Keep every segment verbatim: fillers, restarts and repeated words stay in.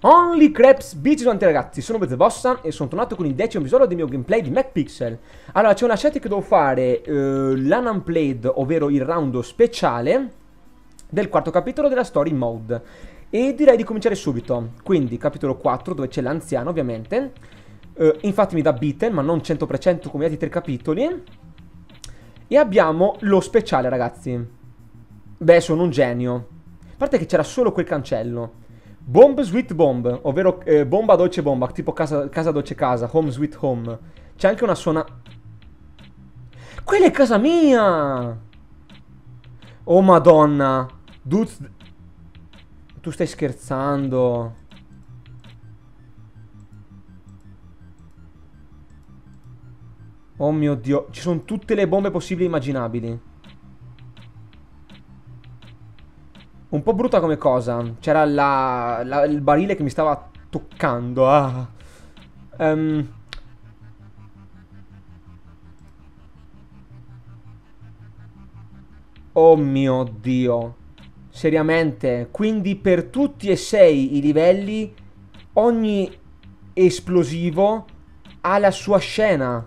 Only Crabs Beach davanti ragazzi, sono Bezebossa e sono tornato con il decimo episodio del mio gameplay di McPixel. Allora c'è una scelta che devo fare, uh, l'Unplayed, ovvero il round speciale del quarto capitolo della story mode. E direi di cominciare subito. Quindi capitolo quattro, dove c'è l'anziano ovviamente. uh, Infatti mi dà beaten, ma non cento per cento come gli altri tre capitoli. E abbiamo lo speciale ragazzi. Beh, sono un genio. A parte che c'era solo quel cancello. Bomb Sweet Bomb, ovvero eh, bomba dolce bomba, tipo casa, casa dolce casa, home sweet home. C'è anche una suona... Quella è casa mia! Oh madonna! Dude... Tu stai scherzando? Oh mio Dio, ci sono tutte le bombe possibili e immaginabili. Un po' brutta come cosa. C'era la, la, il barile che mi stava toccando. Ah. Um. Oh mio Dio. Seriamente. Quindi per tutti e sei i livelli ogni esplosivo ha la sua scena.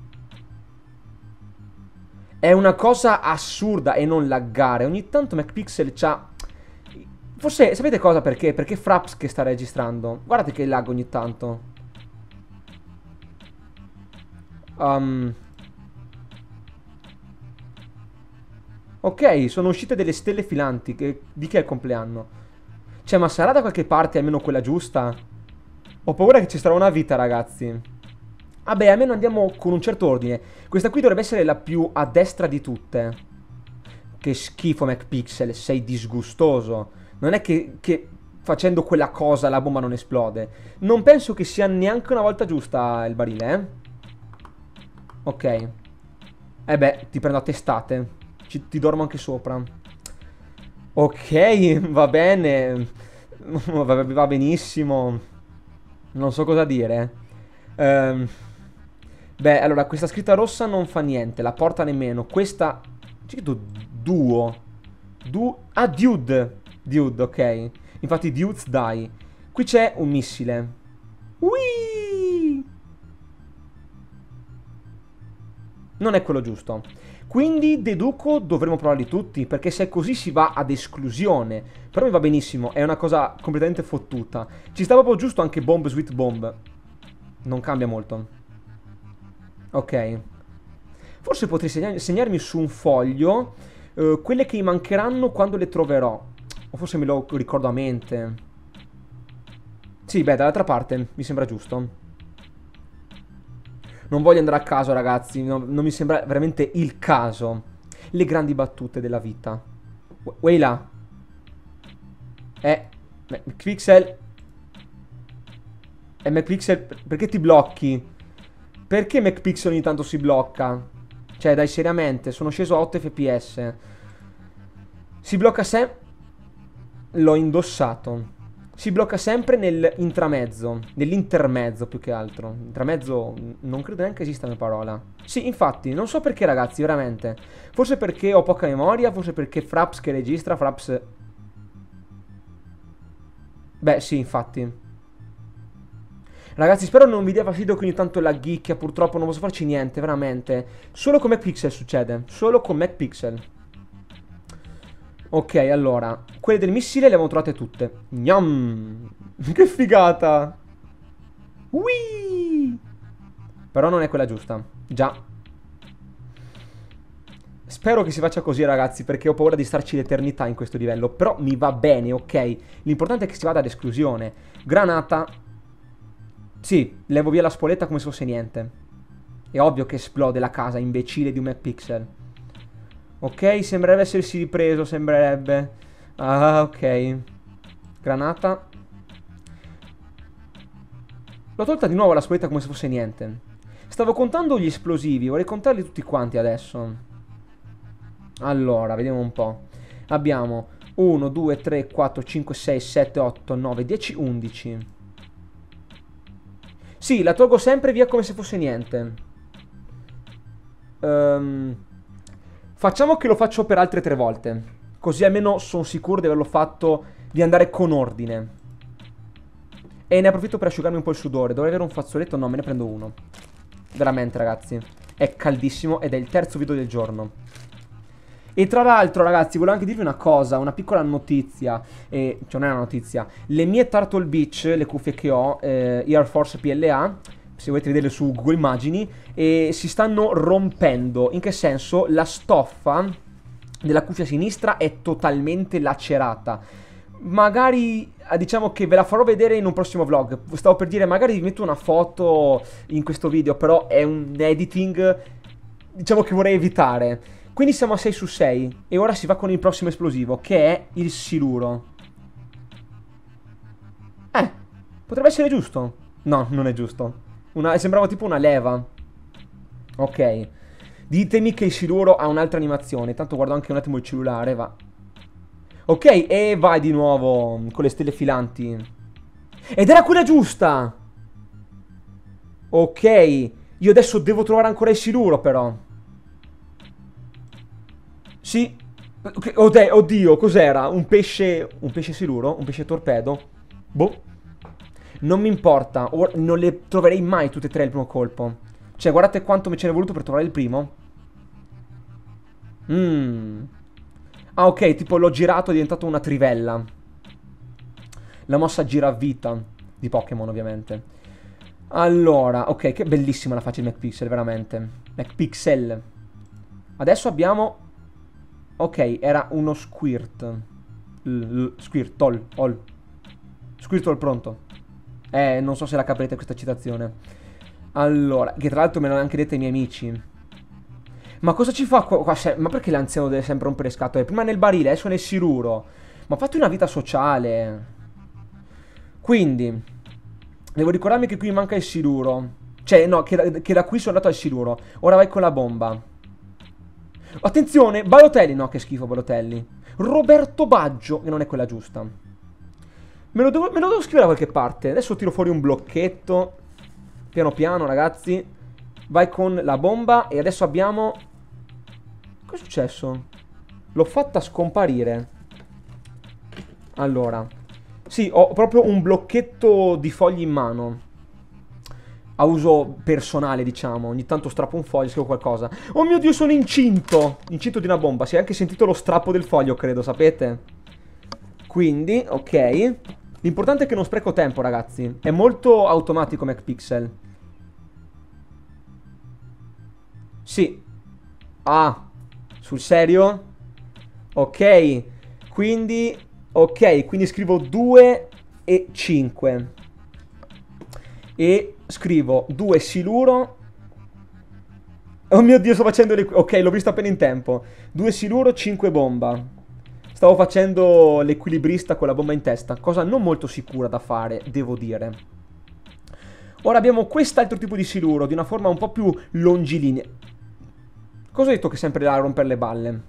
È una cosa assurda e non laggare. Ogni tanto McPixel c'ha... Forse, sapete cosa perché? Perché Fraps che sta registrando. Guardate che lag ogni tanto. Um. Ok, sono uscite delle stelle filanti. Che... Di chi è il compleanno? Cioè, ma sarà da qualche parte almeno quella giusta? Ho paura che ci sarà una vita, ragazzi. Vabbè, almeno andiamo con un certo ordine. Questa qui dovrebbe essere la più a destra di tutte. Che schifo, McPixel, sei disgustoso. Non è che, che facendo quella cosa la bomba non esplode. Non penso che sia neanche una volta giusta il barile, eh? Ok. Eh beh, ti prendo a testate. Ci, ti dormo anche sopra. Ok, va bene. Va, va benissimo. Non so cosa dire. Ehm... Beh, allora, questa scritta rossa non fa niente. La porta nemmeno. Questa... C'è scritto duo. Du... Ah, dude. Dude, ok. Infatti dudes die. Qui c'è un missile. Whee! Non è quello giusto. Quindi deduco dovremmo provarli tutti, perché se è così si va ad esclusione. Però mi va benissimo, è una cosa completamente fottuta. Ci sta proprio giusto anche Bomb Sweet Bomb. Non cambia molto. Ok. Forse potrei segna segnarmi su un foglio uh, quelle che mi mancheranno quando le troverò. O forse me lo ricordo a mente. Sì, beh, dall'altra parte mi sembra giusto. Non voglio andare a caso, ragazzi. No, non mi sembra veramente il caso. Le grandi battute della vita. Way là. Eh, McPixel. Eh, McPixel, perché ti blocchi? Perché McPixel ogni tanto si blocca? Cioè, dai, seriamente, sono sceso a otto F P S. Si blocca sempre... L'ho indossato. Si blocca sempre nell'intramezzo. Nell'intermezzo più che altro. Intramezzo non credo neanche esista una parola. Sì, infatti, non so perché ragazzi, veramente. Forse perché ho poca memoria, forse perché Fraps che registra, Fraps... Beh, sì, infatti. Ragazzi, spero non vi dia fastidio che ogni tanto la ghicchia, purtroppo non posso farci niente, veramente. Solo con McPixel succede. Solo con McPixel. Ok, allora, quelle del missile le abbiamo trovate tutte. Gnam! Che figata! Whee! Però non è quella giusta. Già. Spero che si faccia così, ragazzi, perché ho paura di starci l'eternità in questo livello. Però mi va bene, ok? L'importante è che si vada ad esclusione. Granata. Sì, levo via la spoletta come se fosse niente. È ovvio che esplode la casa, imbecille di un McPixel. Ok, sembrerebbe essersi ripreso, sembrerebbe. Ah, ok. Granata. L'ho tolta di nuovo la spoletta come se fosse niente. Stavo contando gli esplosivi, vorrei contarli tutti quanti adesso. Allora, vediamo un po'. Abbiamo uno, due, tre, quattro, cinque, sei, sette, otto, nove, dieci, undici. Sì, la tolgo sempre via come se fosse niente. Ehm... Um... Facciamo che lo faccio per altre tre volte. Così almeno sono sicuro di averlo fatto, di andare con ordine. E ne approfitto per asciugarmi un po' il sudore. Dovrei avere un fazzoletto? No, me ne prendo uno. Veramente, ragazzi. È caldissimo ed è il terzo video del giorno. E tra l'altro, ragazzi, volevo anche dirvi una cosa, una piccola notizia. Eh, cioè, non è una notizia. Le mie Turtle Beach, le cuffie che ho, eh, Air Force P L A, se volete vederle su Google Immagini, e si stanno rompendo. In che senso? La stoffa della cuffia sinistra è totalmente lacerata. Magari, diciamo che ve la farò vedere in un prossimo vlog. Stavo per dire, magari vi metto una foto in questo video, però è un editing, diciamo, che vorrei evitare. Quindi siamo a sei su sei e ora si va con il prossimo esplosivo, che è il siluro. Eh, potrebbe essere giusto. No, non è giusto. Una, sembrava tipo una leva. Ok. Ditemi che il siluro ha un'altra animazione. Tanto guardo anche un attimo il cellulare, va. Ok, e vai di nuovo con le stelle filanti. Ed era quella giusta! Ok, io adesso devo trovare ancora il siluro, però. Sì. Oddio, cos'era? Un pesce... Un pesce siluro? Un pesce torpedo? Boh. Non mi importa, non le troverei mai tutte e tre al primo colpo. Cioè, guardate quanto mi ce n'è voluto per trovare il primo. Mmm. Ah, ok, tipo l'ho girato, è diventato una trivella. La mossa gira a vita di Pokémon, ovviamente. Allora, ok, che bellissima la faccia di McPixel, veramente. McPixel. Adesso abbiamo... Ok, era uno Squirt. Squirtle, all. Squirtle pronto. Eh, non so se la capirete questa citazione. Allora, che tra l'altro me l'hanno anche detto i miei amici. Ma cosa ci fa qua? qua ma perché l'anziano deve sempre rompere scatole? Prima nel barile, adesso nel siluro. Ma fatti una vita sociale. Quindi, devo ricordarmi che qui manca il siluro. Cioè, no, che da, che da qui sono andato al siluro. Ora vai con la bomba. Attenzione, Balotelli. No, che schifo Balotelli. Roberto Baggio, che non è quella giusta. Me lo, devo, me lo devo scrivere da qualche parte. Adesso tiro fuori un blocchetto. Piano piano, ragazzi. Vai con la bomba. E adesso abbiamo... Cosa è successo? L'ho fatta scomparire. Allora. Sì, ho proprio un blocchetto di fogli in mano. A uso personale, diciamo. Ogni tanto strappo un foglio, scrivo qualcosa. Oh mio Dio, sono incinto. Incinto di una bomba. Si è anche sentito lo strappo del foglio, credo, sapete? Quindi, ok. L'importante è che non spreco tempo, ragazzi. È molto automatico McPixel. Sì. Ah, sul serio? Ok. Quindi, ok, quindi scrivo due e cinque. E scrivo due siluro. Oh mio Dio, sto facendo le... Ok, l'ho visto appena in tempo. due siluro, cinque bomba. Stavo facendo l'equilibrista con la bomba in testa, cosa non molto sicura da fare, devo dire. Ora abbiamo quest'altro tipo di siluro, di una forma un po' più longilinea. Cosa ho detto che è sempre da rompere le balle?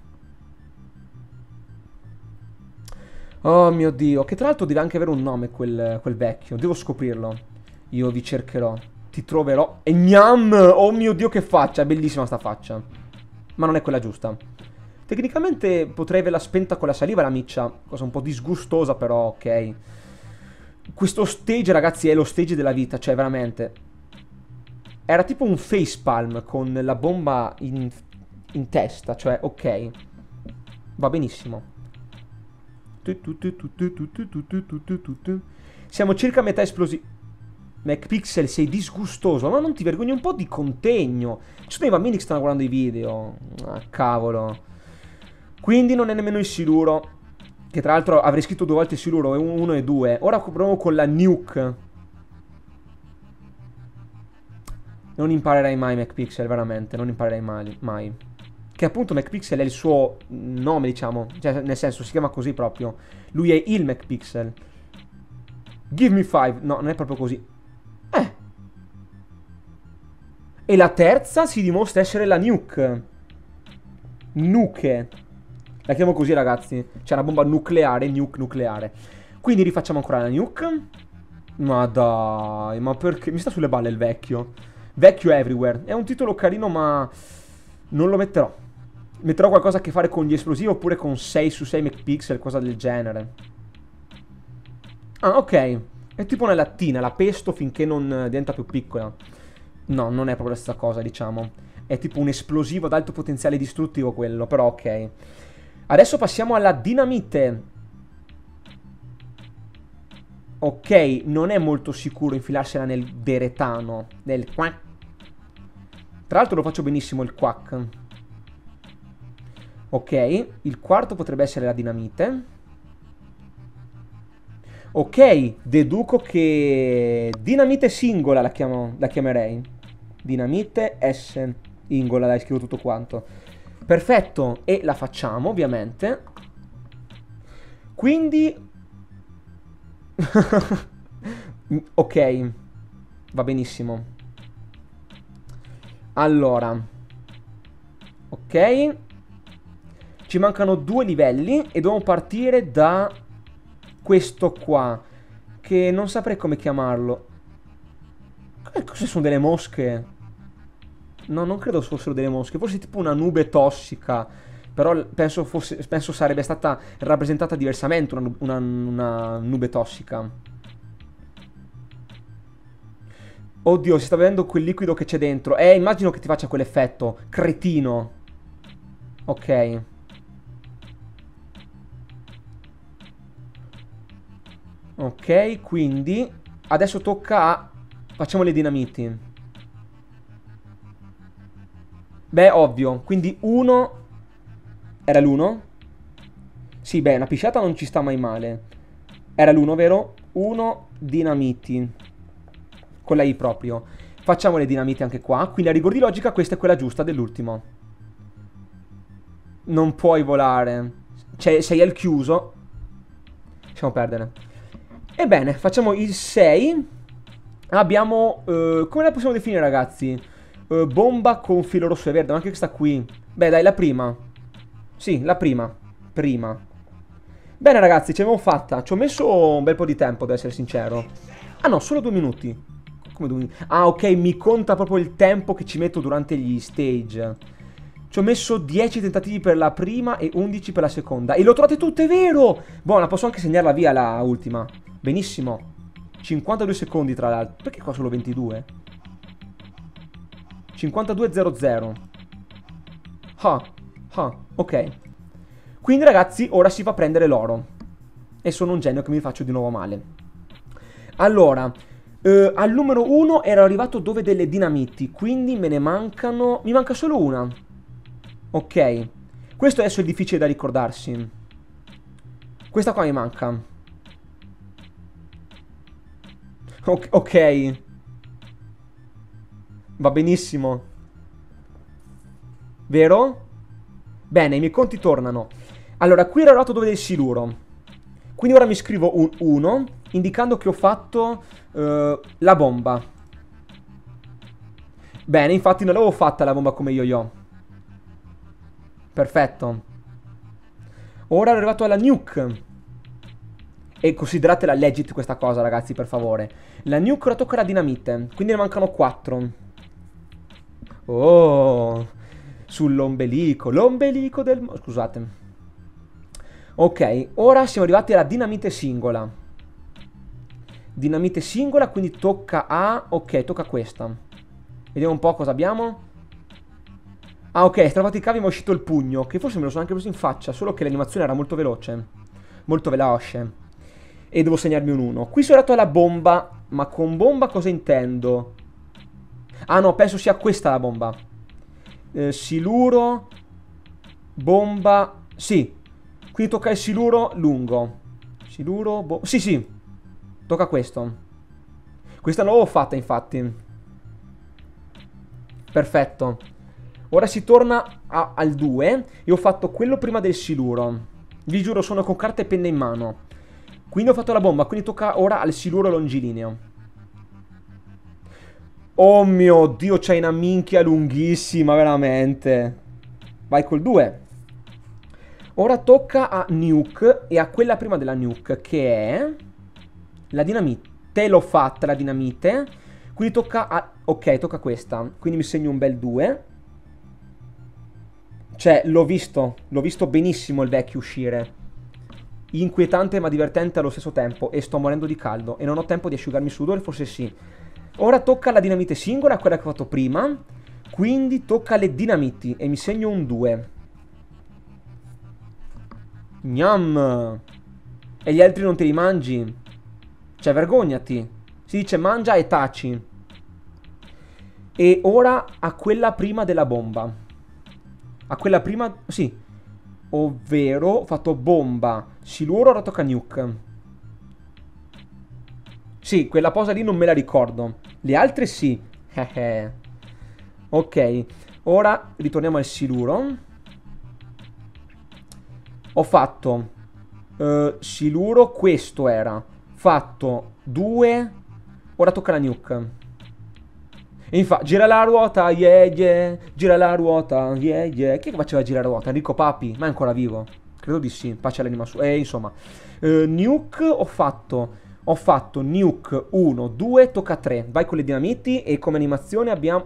Oh mio Dio, che tra l'altro deve anche avere un nome quel, quel vecchio, devo scoprirlo. Io vi cercherò, ti troverò. E gnam! Oh mio Dio, che faccia, è bellissima sta faccia. Ma non è quella giusta. Tecnicamente potrei averla spenta con la saliva la miccia, cosa un po' disgustosa però, ok. Questo stage, ragazzi, è lo stage della vita, cioè veramente. Era tipo un facepalm con la bomba in, in testa, cioè ok. Va benissimo. Siamo circa a metà esplosiva. McPixel, sei disgustoso, ma non ti vergogni un po' di contegno? Ci sono dei bambini che stanno guardando i video. Ah, cavolo. Quindi non è nemmeno il siluro. Che tra l'altro avrei scritto due volte il siluro, uno e due. Ora proviamo con la nuke. Non imparerai mai McPixel, veramente. Non imparerai mai, mai. Che appunto McPixel è il suo nome, diciamo. Cioè, nel senso, si chiama così proprio. Lui è il McPixel. Give me five. No, non è proprio così. Eh. E la terza si dimostra essere la nuke. Nuke. La chiamo così, ragazzi. C'è una bomba nucleare, nuke nucleare. Quindi rifacciamo ancora la nuke. Ma dai, ma perché? Mi sta sulle balle il vecchio. Vecchio everywhere. È un titolo carino, ma non lo metterò. Metterò qualcosa a che fare con gli esplosivi oppure con sei su sei McPixel, cosa del genere. Ah, ok. È tipo una lattina, la pesto finché non diventa più piccola. No, non è proprio la stessa cosa, diciamo. È tipo un esplosivo ad alto potenziale distruttivo quello, però ok. Adesso passiamo alla dinamite. Ok, non è molto sicuro infilarsela nel deretano, nel quack. Tra l'altro lo faccio benissimo il quack. Ok, il quarto potrebbe essere la dinamite. Ok, deduco che dinamite singola la, chiamo, la chiamerei. Dinamite S singola, dai, scrivo tutto quanto. Perfetto, e la facciamo ovviamente. Quindi... ok, va benissimo. Allora, ok. Ci mancano due livelli e dobbiamo partire da questo qua, che non saprei come chiamarlo. Cosa sono delle mosche? No, non credo fossero delle mosche, forse tipo una nube tossica. Però penso, fosse, penso sarebbe stata rappresentata diversamente una, una, una nube tossica. Oddio, si sta vedendo quel liquido che c'è dentro. Eh, immagino che ti faccia quell'effetto. Cretino. Ok. Ok, quindi adesso tocca a... Facciamo le dinamiti. Beh, ovvio. Quindi uno... Era l'uno? Sì, beh, una pisciata non ci sta mai male. Era l'uno, vero? Uno, dinamiti. Con la I proprio. Facciamo le dinamiti anche qua. Quindi a rigor di logica questa è quella giusta dell'ultimo. Non puoi volare. Cioè, sei al chiuso. Lasciamo perdere. Ebbene, facciamo il sei. Abbiamo... Uh, come la possiamo definire, ragazzi? Uh, bomba con filo rosso e verde. Ma anche questa qui. Beh, dai, la prima. Sì, la prima. Prima. Bene, ragazzi, ce l'abbiamo fatta. Ci ho messo un bel po' di tempo, ad essere sincero. Ah, no, solo due minuti. Come due minuti? Ah, ok, mi conta proprio il tempo che ci metto durante gli stage. Ci ho messo dieci tentativi per la prima e undici per la seconda. E le ho trovate tutte, vero? Buona, posso anche segnarla via la ultima. Benissimo. cinquantadue secondi, tra l'altro. Perché qua solo ventidue? cinquantadue zero zero. Ah, ah, ok. Quindi, ragazzi, ora si va a prendere l'oro. E sono un genio che mi faccio di nuovo male. Allora, eh, al numero uno ero arrivato dove delle dinamiti. Quindi me ne mancano... Mi manca solo una. Ok. Questo adesso è difficile da ricordarsi. Questa qua mi manca. Ok. Ok. Va benissimo. Vero? Bene, i miei conti tornano. Allora, qui ero arrivato dove del siluro. Quindi ora mi scrivo un uno, indicando che ho fatto uh, la bomba. Bene, infatti non l'avevo fatta la bomba come yo-yo. Perfetto. Ora ero arrivato alla nuke. E consideratela legit questa cosa, ragazzi, per favore. La nuke ora tocca la dinamite. Quindi ne mancano quattro. Oh, sull'ombelico. L'ombelico del... Scusate. Ok, ora siamo arrivati alla dinamite singola. Dinamite singola, quindi tocca a... Ok, tocca a questa. Vediamo un po' cosa abbiamo. Ah, ok, strappati i cavi mi è uscito il pugno, che forse me lo sono anche preso in faccia, solo che l'animazione era molto veloce. Molto veloce. E devo segnarmi un uno. Qui sono arrivato alla bomba, ma con bomba cosa intendo? Ah no, penso sia questa la bomba. Eh, siluro... Bomba... Sì. Quindi tocca il siluro lungo. Siluro... Bo sì, sì. Tocca questo. Questa non l'avevo fatta, infatti. Perfetto. Ora si torna a, al due. E ho fatto quello prima del siluro. Vi giuro, sono con carta e penna in mano. Quindi ho fatto la bomba. Quindi tocca ora al siluro longilineo. Oh mio Dio, c'hai una minchia lunghissima, veramente. Vai col due. Ora tocca a nuke e a quella prima della nuke, che è la dinamite. L'ho fatta la dinamite. Quindi tocca a... Ok, tocca a questa. Quindi mi segno un bel due. Cioè, l'ho visto. L'ho visto benissimo il vecchio uscire. inquietante ma divertente allo stesso tempo. E sto morendo di caldo. E non ho tempo di asciugarmi il sudore, forse sì. Ora tocca alla dinamite singola, quella che ho fatto prima. Quindi tocca alle dinamiti. E mi segno un due. Gnam. E gli altri non te li mangi? Cioè, vergognati. Si dice mangia e taci. E ora a quella prima della bomba. A quella prima... Sì. Ovvero, ho fatto bomba, siluro, ora tocca nuke. Sì, quella posa lì non me la ricordo. Le altre sì. Ok. Ora ritorniamo al siluro. Ho fatto uh, siluro, questo era. Fatto due. Ora tocca la nuke. E infatti, gira la ruota, yeah yeah. Gira la ruota, yeah yeah. Chi è che faceva girare la ruota? Enrico Papi? Ma è ancora vivo? Credo di sì, pace all'anima sua. Eh, insomma. Uh, nuke ho fatto... Ho fatto nuke uno, due, tocca tre. Vai con le dinamiti e come animazione abbiamo...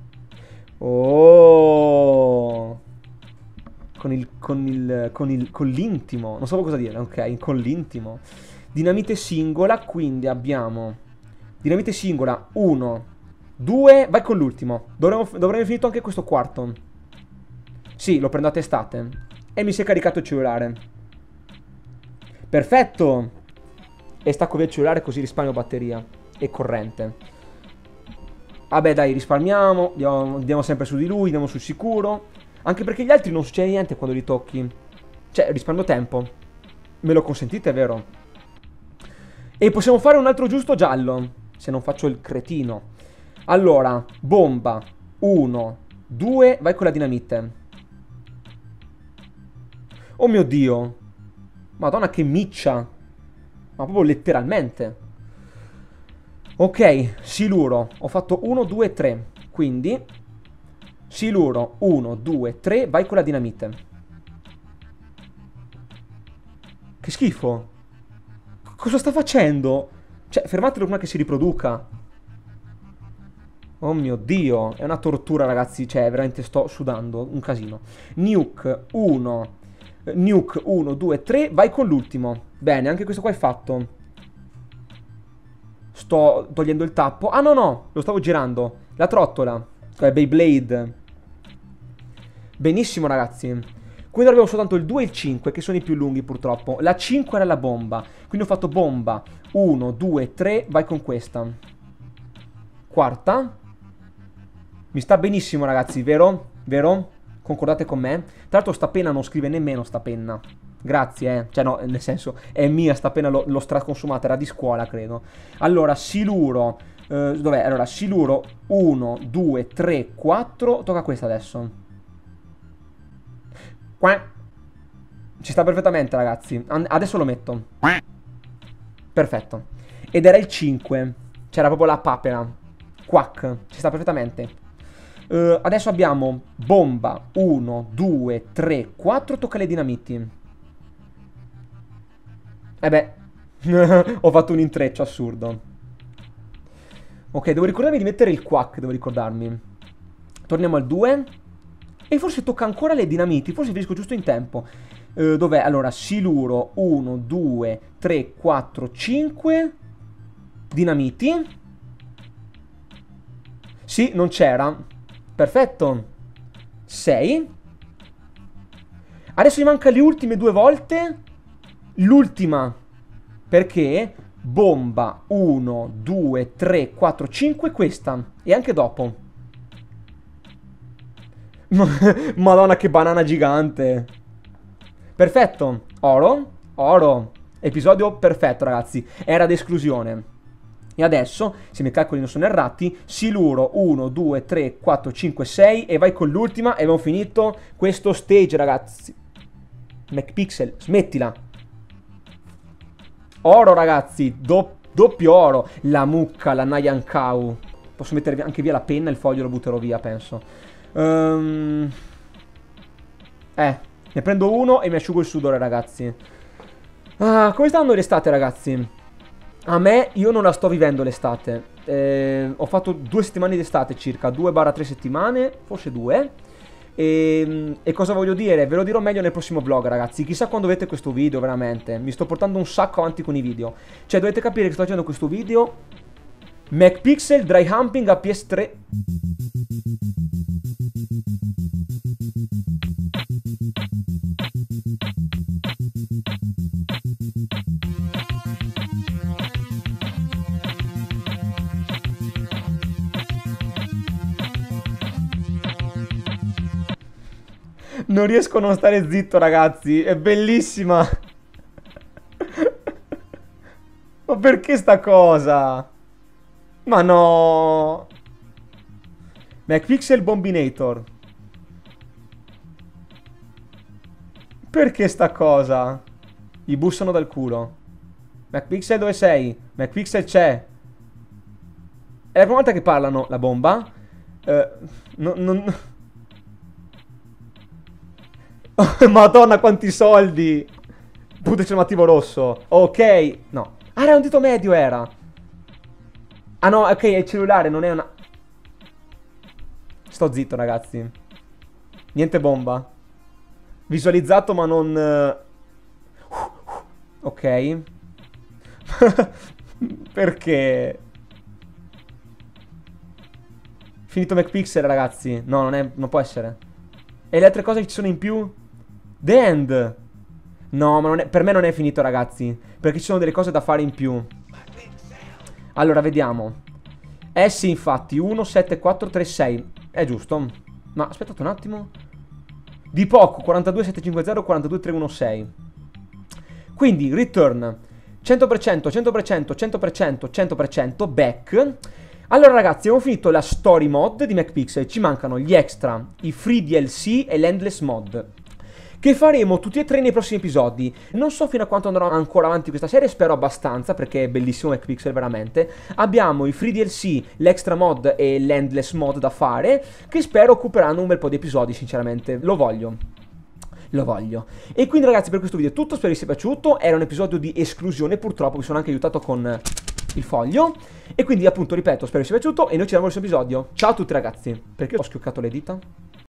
Oh... Con il... Con il... Con il... Con l'intimo. Non so cosa dire, ok? Con l'intimo. Dinamite singola, quindi abbiamo... Dinamite singola, uno, due... Vai con l'ultimo. Dovremmo, dovremmo aver finito anche questo quarto. Sì, lo prendo a testate. E mi si è caricato il cellulare. Perfetto! E stacco via il cellulare così risparmio batteria e corrente. Vabbè dai, risparmiamo. Andiamo, andiamo sempre su di lui, andiamo sul sicuro. Anche perché gli altri non succede niente quando li tocchi. Cioè, risparmio tempo. Me lo consentite, vero? E possiamo fare un altro giusto giallo, se non faccio il cretino. Allora, bomba. Uno, due, vai con la dinamite. Oh mio Dio. Madonna che miccia. Ma proprio letteralmente. Ok, siluro. Ho fatto uno, due, tre. Quindi siluro, uno, due, tre. Vai con la dinamite. Che schifo. Cosa sta facendo? Cioè, fermatelo prima che si riproduca. Oh mio Dio. È una tortura, ragazzi. Cioè, veramente sto sudando. Un casino. Nuke, uno. Nuke, uno, due, tre. Vai con l'ultimo. Bene, anche questo qua è fatto. Sto togliendo il tappo. Ah no no, lo stavo girando. La trottola, cioè Beyblade. Benissimo ragazzi. Quindi abbiamo soltanto il due e il cinque, che sono i più lunghi purtroppo. La cinque era la bomba. Quindi ho fatto bomba uno, due, tre. Vai con questa. Quarta. Mi sta benissimo ragazzi, vero? Vero? Concordate con me? Tra l'altro sta penna non scrive nemmeno sta penna. Grazie, eh. Cioè, no, nel senso, è mia sta penna, l'ho straconsumata, era di scuola, credo. Allora, siluro. Eh, dov'è? Allora, siluro uno, due, tre, quattro. Tocca questa adesso. Qua. Ci sta perfettamente, ragazzi. Adesso lo metto. Perfetto. Ed era il cinque. C'era proprio la papera. Quack. Ci sta perfettamente. Uh, adesso abbiamo bomba uno, due, tre, quattro. Tocca le dinamiti. Eh beh. Ho fatto un intreccio assurdo. Ok, devo ricordarmi di mettere il quack. Devo ricordarmi. Torniamo al due. E forse tocca ancora le dinamiti. Forse finisco giusto in tempo. uh, Dov'è? Allora, siluro uno, due, tre, quattro, cinque. Dinamiti. Sì, non c'era. Perfetto. sei. Adesso mi manca le ultime due volte. L'ultima. Perché bomba uno, due, tre, quattro, cinque. Questa. E anche dopo. Madonna che banana gigante. Perfetto. Oro. Oro. Episodio perfetto ragazzi. Era d'esclusione. E adesso, se i miei calcoli non sono errati, siluro uno, due, tre, quattro, cinque, sei. E vai con l'ultima e abbiamo finito questo stage ragazzi. McPixel, smettila. Oro ragazzi, do doppio oro. La mucca, la Nyan Cow. Posso mettere anche via la penna, il foglio lo butterò via penso. um... Eh, ne prendo uno e mi asciugo il sudore ragazzi. Ah, come sta andando l'estate ragazzi? A me, io non la sto vivendo l'estate. eh, Ho fatto due settimane d'estate circa, due barra tre settimane, forse due. E, e cosa voglio dire? Ve lo dirò meglio nel prossimo vlog, ragazzi. Chissà quando vedete questo video, veramente. Mi sto portando un sacco avanti con i video. Cioè, dovete capire che sto facendo questo video MacPixel dry humping a P S tre. Non riesco a non stare zitto, ragazzi. È bellissima. Ma perché sta cosa? Ma no. MacPixel Bombinator. Perché sta cosa? Gli bussano dal culo. MacPixel, dove sei? MacPixel c'è. È la prima volta che parlano. La bomba. Eh, non... non... Madonna, quanti soldi! Punto esclamativo rosso. Ok. No. Ah, era un dito medio, era. Ah no, ok, è il cellulare, non è una... Sto zitto, ragazzi. Niente bomba. Visualizzato, ma non... Ok. Perché? Finito MacPixel, ragazzi. No, non, è... non può essere. E le altre cose che ci sono in più? The End. No, ma non è... per me non è finito, ragazzi. Perché ci sono delle cose da fare in più. Allora, vediamo. Eh sì, infatti, uno, sette, quattro, tre, sei. È giusto. Ma aspettate un attimo. Di poco, quarantadue, settecentocinquanta, quarantadue, trecentoquarantasei. Quindi, return. cento per cento, cento per cento, cento per cento, cento per cento, back. Allora, ragazzi, abbiamo finito la story mod di MacPixel. Ci mancano gli extra, i free D L C e l'endless mod, che faremo tutti e tre nei prossimi episodi. Non so fino a quanto andrò ancora avanti questa serie, spero abbastanza, perché è bellissimo MacPixel, veramente. Abbiamo i free D L C, l'extra mod e l'endless mod da fare, che spero occuperanno un bel po' di episodi, sinceramente. Lo voglio. Lo voglio. E quindi, ragazzi, per questo video è tutto, spero vi sia piaciuto. Era un episodio di esclusione, purtroppo mi sono anche aiutato con il foglio. E quindi, appunto, ripeto, spero vi sia piaciuto e noi ci vediamo al prossimo episodio. Ciao a tutti, ragazzi. Perché ho schioccato le dita?